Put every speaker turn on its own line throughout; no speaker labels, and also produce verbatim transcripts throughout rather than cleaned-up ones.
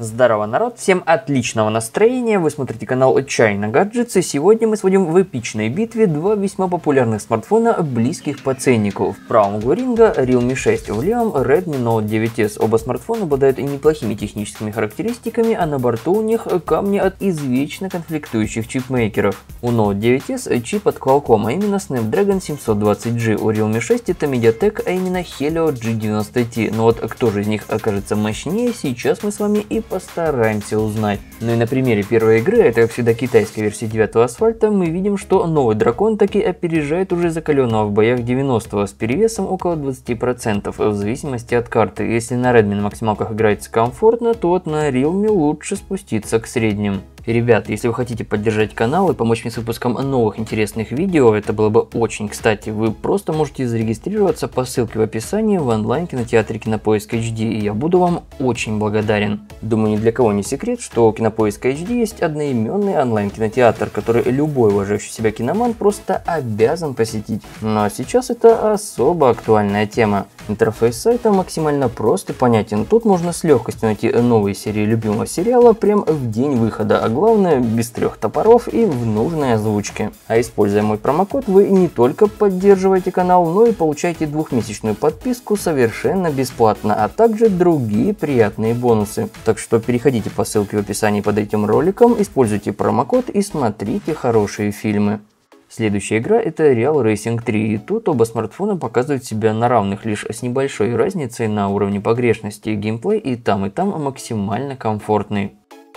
Здорово, народ! Всем отличного настроения! Вы смотрите канал China Gadgets, и сегодня мы сводим в эпичной битве два весьма популярных смартфона, близких по ценнику. В правом углу ринга Realme шесть, в левом Redmi Note девять эс. Оба смартфона обладают неплохими техническими характеристиками, а на борту у них камни от извечно конфликтующих чипмейкеров. У Note девять эс чип от Qualcomm, а именно Snapdragon семьсот двадцать джи. У Realme шесть это Mediatek, а именно Helio джи девяносто ти. Но вот кто же из них окажется мощнее, сейчас мы с вами и постараемся узнать. Ну и на примере первой игры, это как всегда китайской версии девятого асфальта, мы видим, что новый дракон таки опережает уже закаленного в боях девяностого с перевесом около двадцати процентов, в зависимости от карты. Если на Redmi на максималках играется комфортно, то вот на Realme лучше спуститься к средним. И, ребят, если вы хотите поддержать канал и помочь мне с выпуском новых интересных видео, это было бы очень кстати. Вы просто можете зарегистрироваться по ссылке в описании в онлайн-кинотеатре Кинопоиск эйч ди, и я буду вам очень благодарен. Думаю, ни для кого не секрет, что у Кинопоиска эйч ди есть одноименный онлайн-кинотеатр, который любой уважающий себя киноман просто обязан посетить. Но сейчас это особо актуальная тема. Интерфейс сайта максимально прост и понятен. Тут можно с легкостью найти новые серии любимого сериала прямо в день выхода, а главное без трех топоров и в нужной озвучке. А используя мой промокод, вы не только поддерживаете канал, но и получаете двухмесячную подписку совершенно бесплатно, а также другие приятные бонусы. Так что переходите по ссылке в описании под этим роликом, используйте промокод и смотрите хорошие фильмы. Следующая игра это Real Racing три, и тут оба смартфона показывают себя на равных, лишь с небольшой разницей на уровне погрешности. Геймплей и там и там максимально комфортный.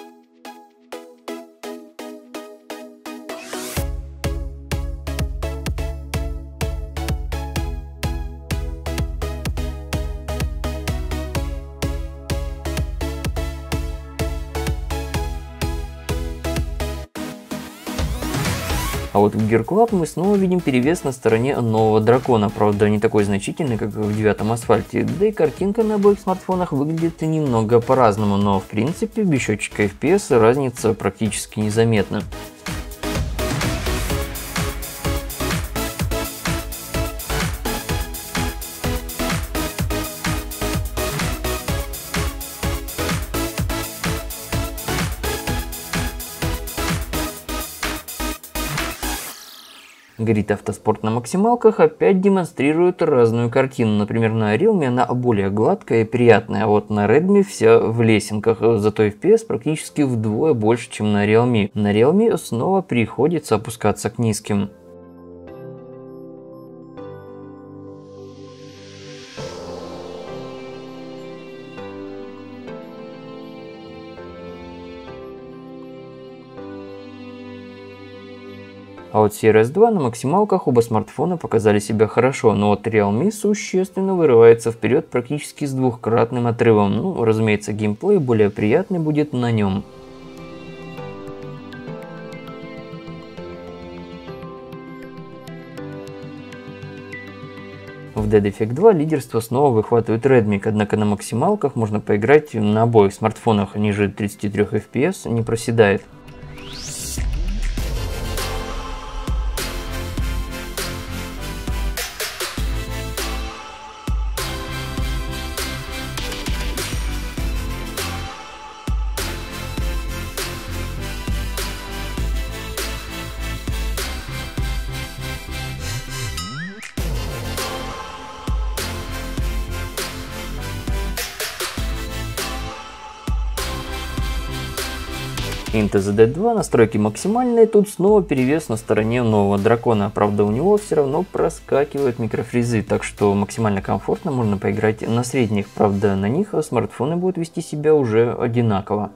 А вот в Gear Club мы снова видим перевес на стороне нового дракона, правда не такой значительный, как в девятом асфальте, да и картинка на обоих смартфонах выглядит немного по-разному, но в принципе без счетчика эф пи эс разница практически незаметна. Грид Автоспорт на максималках опять демонстрирует разную картину. Например, на Realme она более гладкая и приятная, а вот на Redmi вся в лесенках, зато эф пи эс практически вдвое больше, чем на Realme. На Realme снова приходится опускаться к низким. А вот си ар эс два на максималках оба смартфона показали себя хорошо, но вот Realme существенно вырывается вперед практически с двухкратным отрывом. Ну, разумеется, геймплей более приятный будет на нем. В Dead Effect два лидерство снова выхватывает Redmi, однако на максималках можно поиграть на обоих смартфонах, ниже тридцати трёх эф пи эс не проседает. Into the Dead два, настройки максимальные, тут снова перевес на стороне нового дракона, правда у него все равно проскакивают микрофризы, так что максимально комфортно можно поиграть на средних, правда на них смартфоны будут вести себя уже одинаково.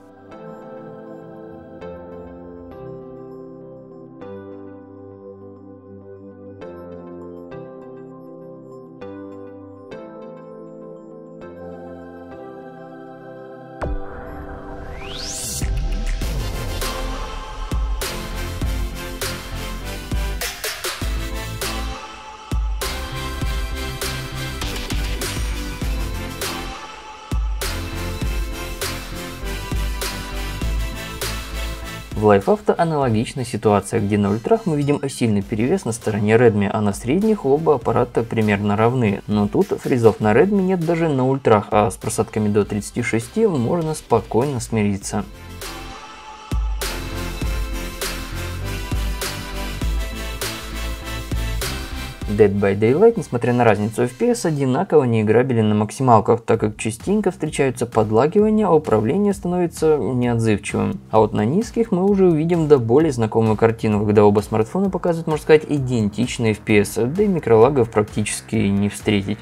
В Live Auto аналогичная ситуация, где на ультрах мы видим сильный перевес на стороне Redmi, а на средних оба аппарата примерно равны. Но тут фризов на Redmi нет даже на ультрах, а с просадками до тридцати шести можно спокойно смириться. Dead by Daylight, несмотря на разницу эф пи эс, одинаково неиграбелен на максималках, так как частенько встречаются подлагивания, а управление становится неотзывчивым. А вот на низких мы уже увидим до более знакомую картину, когда оба смартфона показывают, можно сказать, идентичные эф пи эс, да и микролагов практически не встретить.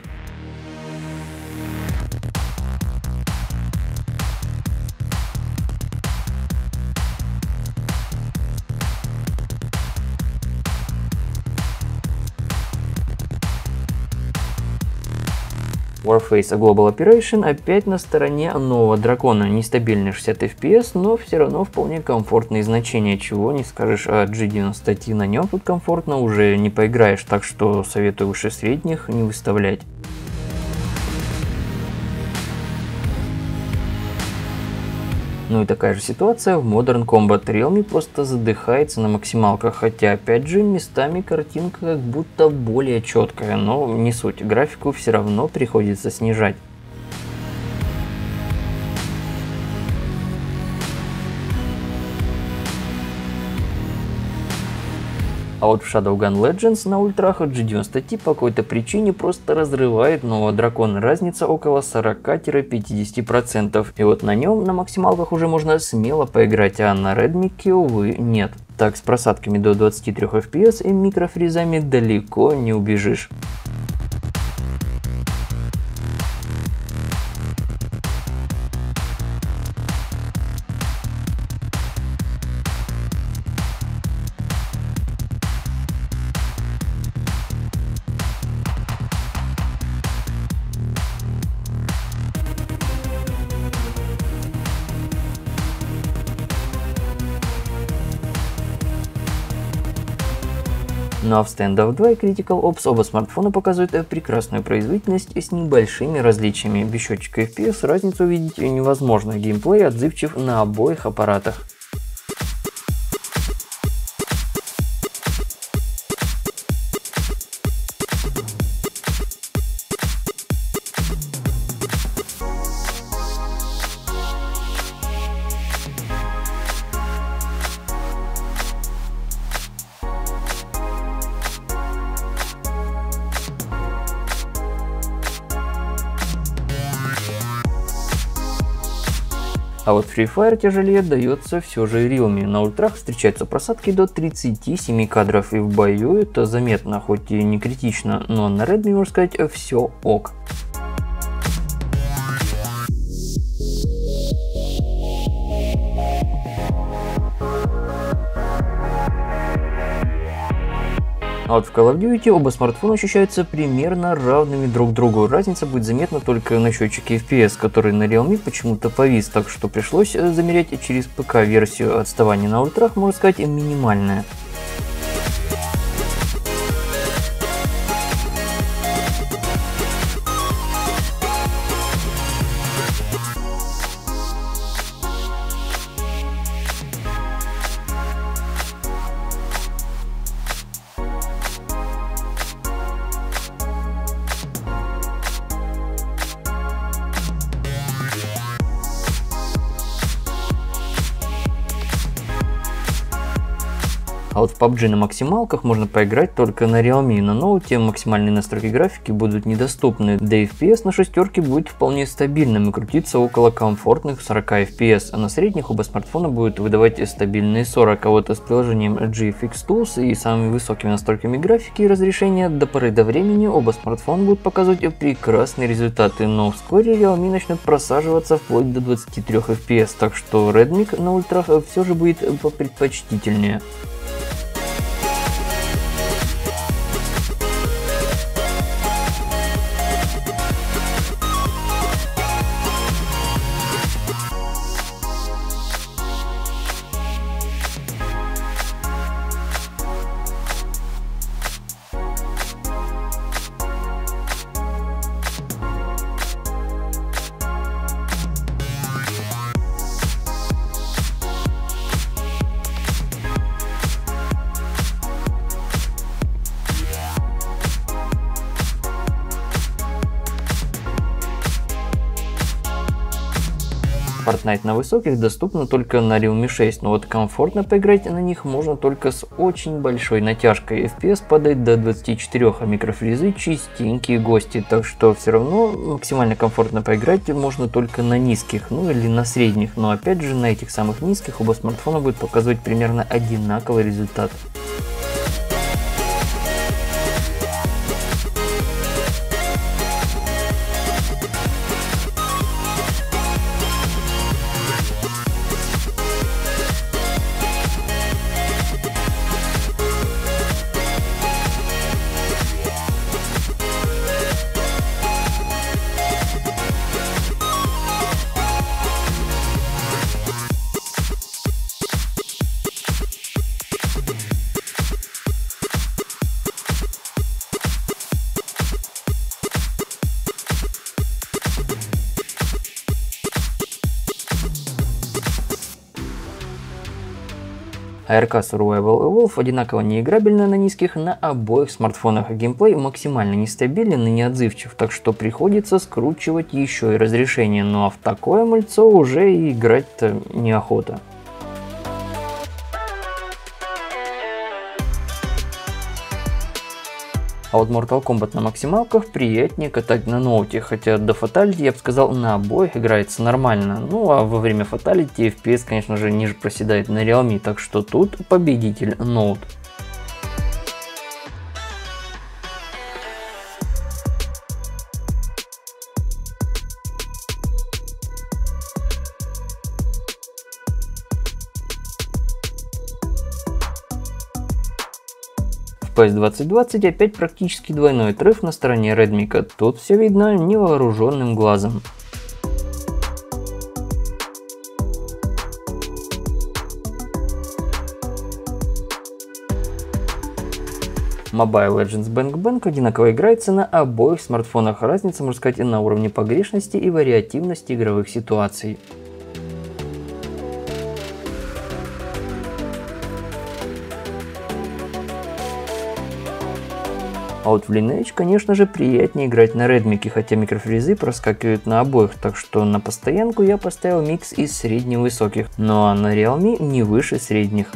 Warface Global Operation опять на стороне нового дракона. Нестабильный шестьдесят эф пи эс, но все равно вполне комфортные значения, чего не скажешь о джи девяносто ти. На нем тут комфортно уже не поиграешь, так что советую выше средних не выставлять. Ну и такая же ситуация в Modern Combat. Realme просто задыхается на максималках, хотя опять же местами картинка как будто более четкая, но не суть, графику все равно приходится снижать. А вот в Shadowgun Legends на ультрах джи девяносто ти по какой-то причине просто разрывает нового дракона. Разница около сорока-пятидесяти процентов. И вот на нем на максималках уже можно смело поиграть, а на Redmi, увы, нет. Так, с просадками до двадцати трёх эф пи эс и микрофризами далеко не убежишь. Ну а в Standoff два и Critical Ops оба смартфона показывают прекрасную производительность с небольшими различиями. Без счетчика эф пи эс разницу увидеть невозможно, геймплей отзывчив на обоих аппаратах. А вот Free Fire тяжелее дается все же Realme. На ультрах встречаются просадки до тридцати семи кадров, и в бою это заметно, хоть и не критично, но на Redmi, можно сказать, все ок. А вот в Call of Duty оба смартфона ощущаются примерно равными друг другу. Разница будет заметна только на счетчике эф пи эс, который на Realme почему-то повис, так что пришлось замерять через ПК-версию. Отставание на ультрах, можно сказать, минимальное. А вот в пабг на максималках можно поиграть только на Realme. На ноуте максимальные настройки графики будут недоступны, да и эф пи эс на шестерке будет вполне стабильным и крутиться около комфортных сорока эф пи эс, а на средних оба смартфона будут выдавать стабильные сорок, а вот с приложением джи эф икс Tools и самыми высокими настройками графики и разрешения до поры до времени оба смартфона будут показывать прекрасные результаты, но вскоре Realme начнет просаживаться вплоть до двадцати трёх эф пи эс, так что Redmi на ультрах все же будет попредпочтительнее. Night на высоких доступна только на Realme шесть, но вот комфортно поиграть на них можно только с очень большой натяжкой. эф пи эс падает до двадцати четырёх, а микрофризы чистенькие гости, так что все равно максимально комфортно поиграть можно только на низких, ну или на средних, но опять же на этих самых низких оба смартфона будут показывать примерно одинаковый результат. эй ар кей Survival Evolve одинаково неиграбельна на низких на обоих смартфонах, а геймплей максимально нестабилен и неотзывчив, так что приходится скручивать еще и разрешение, ну а в такое мальцо уже и играть-то неохота. А вот Mortal Kombat на максималках приятнее катать на ноуте, хотя до Fatality, я бы сказал, на обоих играется нормально. Ну а во время Fatality эф пи эс, конечно же, ниже проседает на Realme, так что тут победитель ноут. пи эс двадцать двадцать опять практически двойной отрыв на стороне Redmi, тут все видно невооруженным глазом. Mobile Legends Bang Bang одинаково играется на обоих смартфонах, разница, можно сказать, и на уровне погрешности и вариативности игровых ситуаций. А вот в Lineage, конечно же, приятнее играть на Redmi, хотя микрофризы проскакивают на обоих, так что на постоянку я поставил микс из средне-высоких, ну а на Realme не выше средних.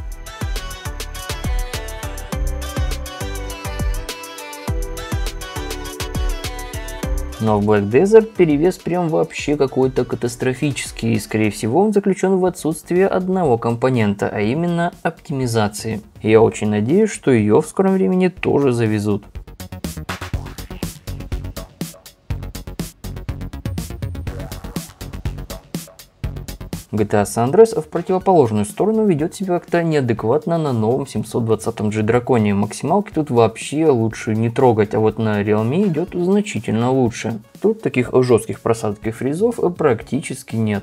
Но в Black Desert перевес прям вообще какой-то катастрофический, и скорее всего он заключен в отсутствие одного компонента, а именно оптимизации. Я очень надеюсь, что ее в скором времени тоже завезут. джи ти эй San Andreas в противоположную сторону ведет себя как-то неадекватно на новом семьсот двадцатом джи Dragon. Максималки тут вообще лучше не трогать, а вот на Realme идет значительно лучше. Тут таких жестких просадок и фризов практически нет.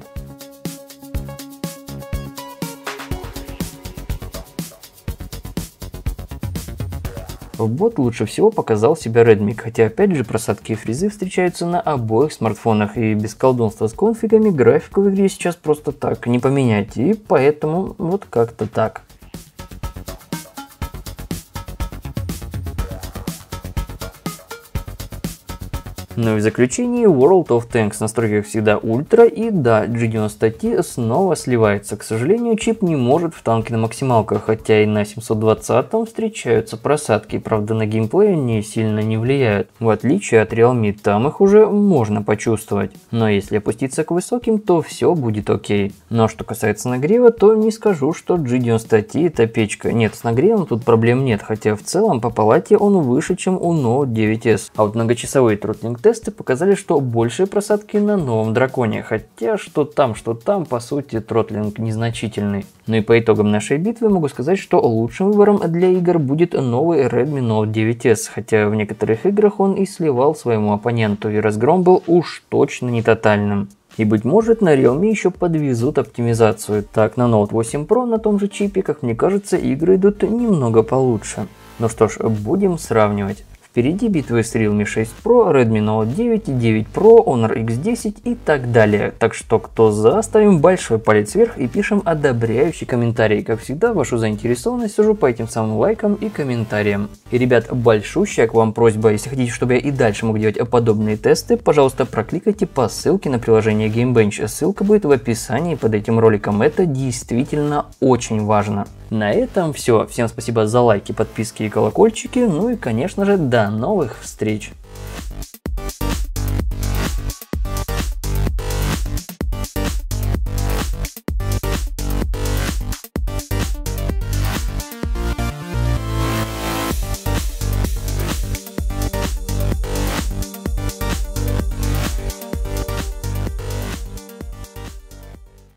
В бот лучше всего показал себя Redmi, хотя опять же просадки и фризы встречаются на обоих смартфонах, и без колдунства с конфигами графику в игре сейчас просто так не поменять, и поэтому вот как-то так. Ну и в заключении World of Tanks, настройки как всегда ультра, и да, джи девяносто ти снова сливается. К сожалению, чип не может в танке на максималках, хотя и на семьсот двадцатом встречаются просадки, правда на геймплей они сильно не влияют. В отличие от Realme, там их уже можно почувствовать. Но если опуститься к высоким, то все будет окей. Но что касается нагрева, то не скажу, что джи девяносто ти это печка. Нет, с нагревом тут проблем нет, хотя в целом по палате он выше, чем у Note девять эс. А вот многочасовые тротлинг тесты показали, что большие просадки на новом драконе, хотя что там, что там, по сути тротлинг незначительный. Ну и по итогам нашей битвы могу сказать, что лучшим выбором для игр будет новый Redmi Note девять эс, хотя в некоторых играх он и сливал своему оппоненту, и разгром был уж точно не тотальным. И быть может на Realme еще подвезут оптимизацию. Так, на Note восемь Pro на том же чипе, как мне кажется, игры идут немного получше. Ну что ж, будем сравнивать. В Впереди битвы с Realme шесть Pro, Redmi Note девять, девять Pro, Honor икс десять и так далее. Так что кто за, ставим большой палец вверх и пишем одобряющий комментарий. Как всегда, вашу заинтересованность сужу по этим самым лайкам и комментариям. И, ребят, большущая к вам просьба, если хотите, чтобы я и дальше мог делать подобные тесты, пожалуйста, прокликайте по ссылке на приложение Geekbench. Ссылка будет в описании под этим роликом. Это действительно очень важно. На этом все. Всем спасибо за лайки, подписки и колокольчики. Ну и, конечно же, до новых встреч.